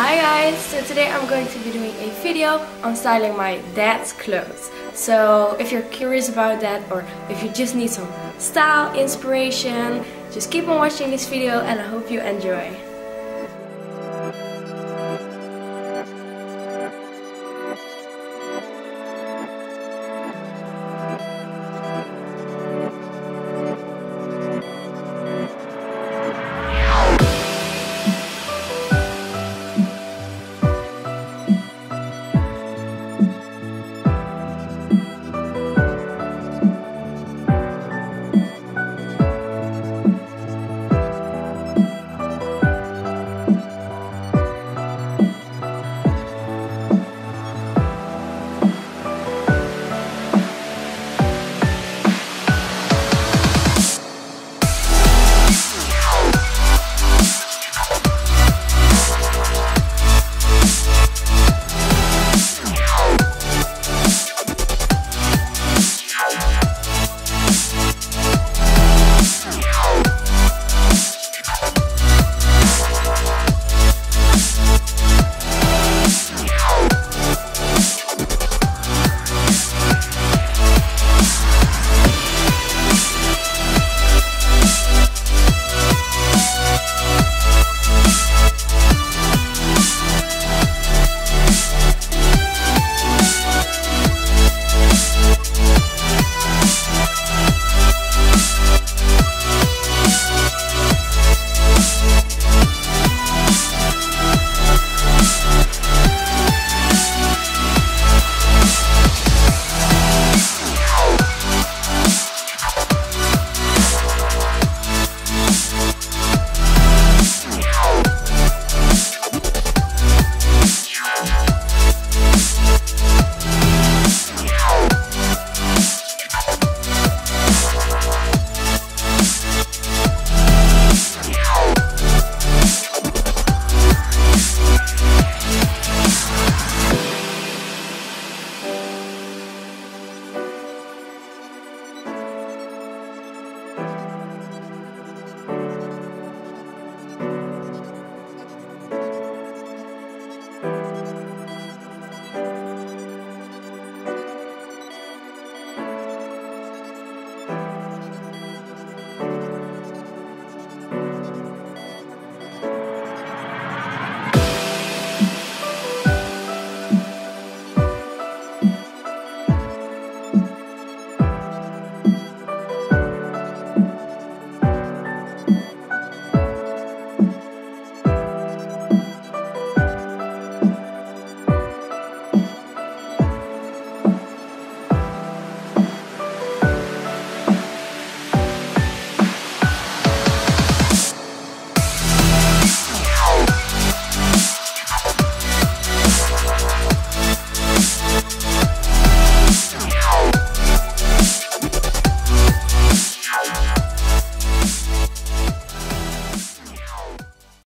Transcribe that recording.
Hi guys, so today I'm going to be doing a video on styling my dad's clothes. So if you're curious about that, or if you just need some style inspiration, just keep on watching this video and I hope you enjoy.